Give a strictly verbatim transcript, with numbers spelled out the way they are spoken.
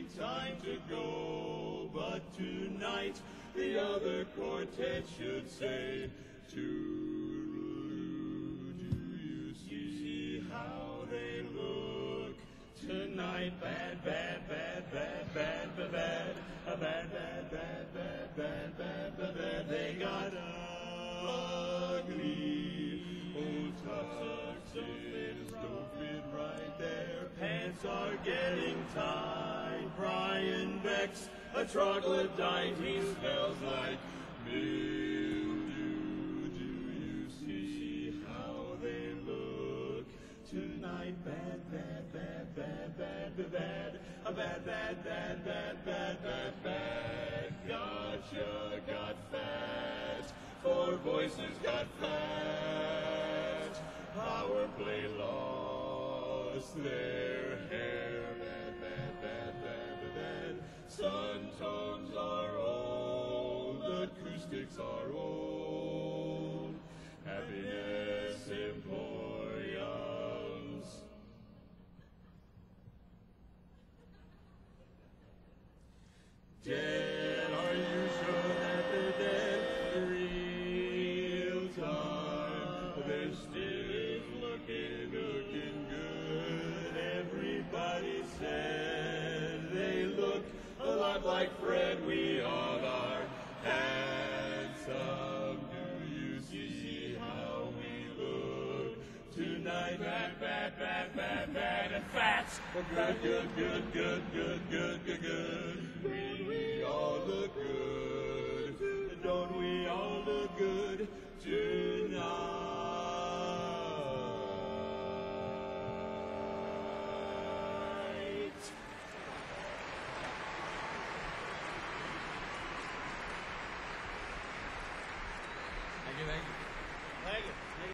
time to go, but tonight the other quartet should say, Toodaloo, do you see how they look tonight? Bad, bad, bad, bad, bad, bad, bad, a bad, bad, bad, bad, bad, bad, bad, bad. They got ugly. Old tuxes don't fit right. Their pants are getting tight. Brian Beck's a troglodyte. He smells like mildew. Do you see how they look tonight? Bad, bad, bad, bad, bad, bad, bad, a bad, bad, bad, bad, bad, bad, bad. Gotcha, got fat. Four voices got fat. Power play lost their hair. Bad, bad, bad, bad, bad, bad. Sun tones are old. Acoustics are old. Happiness Emporiums. Dead, are you sure that they're dead? Real time, they're still looking, looking good. Everybody said they look a lot like Fred. We all are handsome. Do you see how we look tonight? Bad, bad, bad, bad, bad, and fat. Good, good, good, good, good, good, good, good.